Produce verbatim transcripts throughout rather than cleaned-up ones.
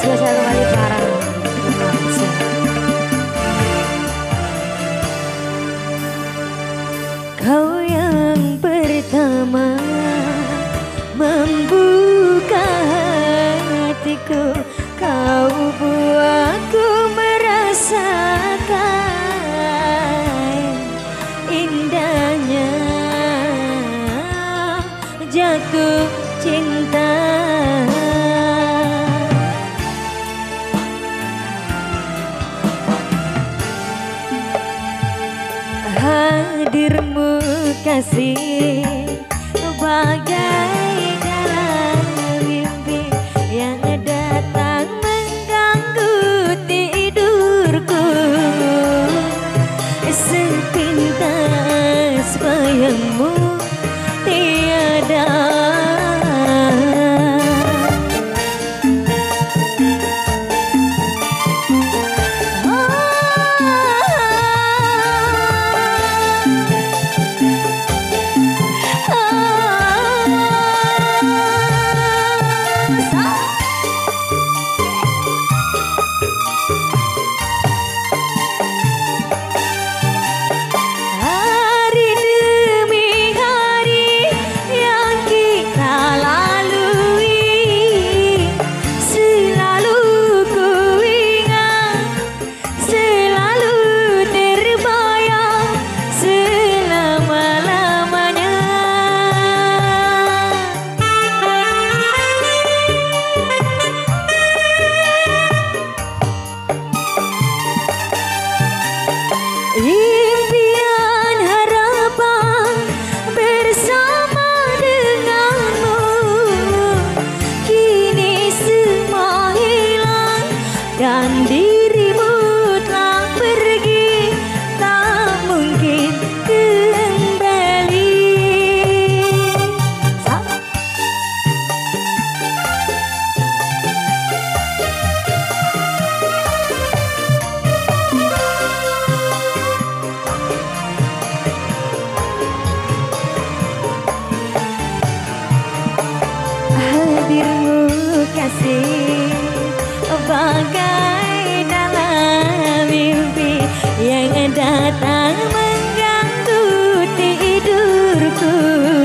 spesial kembali para bangsa. Kau yang pertama membuka hatiku, kau buatku merasakan indahnya jatuh cinta. Hadirmu kasih bagai dalam mimpi yang datang mengganggu tidurku. Sepintas bayangmu tiada. Impian harapan bersama denganmu, kini semua hilang dan dirimu telah pergi, tak mungkin kembali. Hadirmu kasih bagai dalam mimpi yang datang mengganggu tidurku.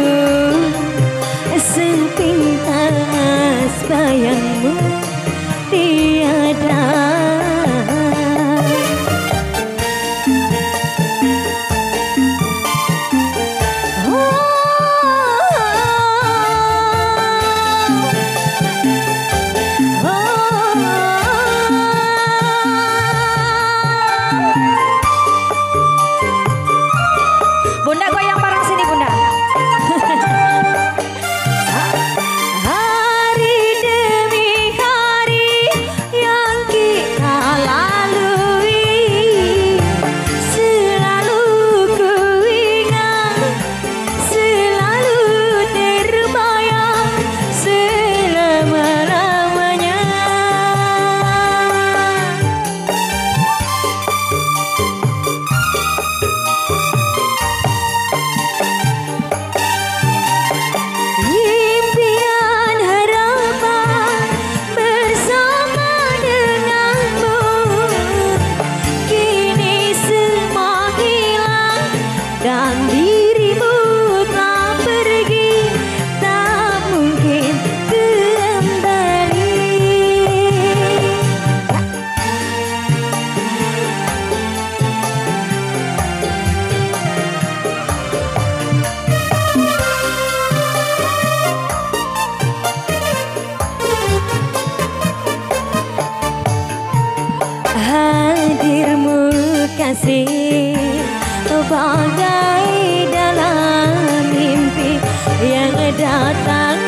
Sepintas bayangmu tiada. Bunda goyang bareng sini Bunda. Hari demi hari yang kita lalui, selalu ku ingat, selalu terbayang selama-lamanya. Impian harapan bersama denganmu, kini semua hilang dan dirimu telah pergi, tak mungkin kembali. Hadirmu kasih bagai dalam mimpi yang datang